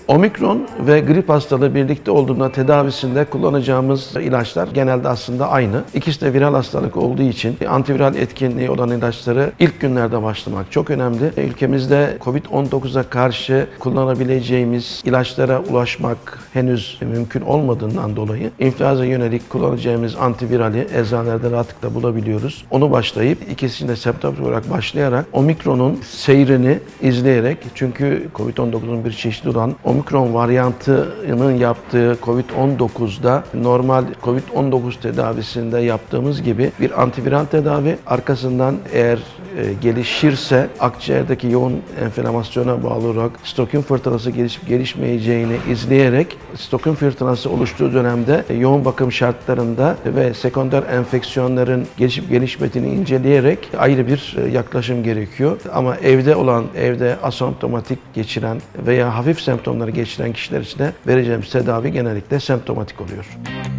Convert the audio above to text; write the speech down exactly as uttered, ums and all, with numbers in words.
Omikron ve grip hastalığı birlikte olduğunda tedavisinde kullanacağımız ilaçlar genelde aslında aynı. İkisi de viral hastalık olduğu için antiviral etkinliği olan ilaçları ilk günlerde başlamak çok önemli. Ülkemizde kovid on dokuza karşı kullanabileceğimiz ilaçlara ulaşmak henüz mümkün olmadığından dolayı influenza yönelik kullanacağımız antivirali eczanelerde rahatlıkla bulabiliyoruz. Onu başlayıp ikisini de semptomatik olarak başlayarak Omikron'un seyrini izleyerek, çünkü kovid on dokuzun bir çeşidi olan Omikron varyantının yaptığı kovid on dokuzda normal kovid on dokuz tedavisinde yaptığımız gibi bir antiviral tedavi, arkasından eğer e, gelişirse akciğerdeki yoğun enflamasyona bağlı olarak sitokin fırtınası gelişip gelişmeyeceğini izleyerek sitokin fırtınası oluştuğu dönemde e, yoğun bakım şartlarında ve sekonder enfeksiyonların gelişip gelişmediğini inceleyerek ayrı bir e, yaklaşım gerekiyor. Ama evde olan, evde asemptomatik geçiren veya hafif semptomları geçiren kişiler için de vereceğimiz tedavi genellikle semptomatik oluyor.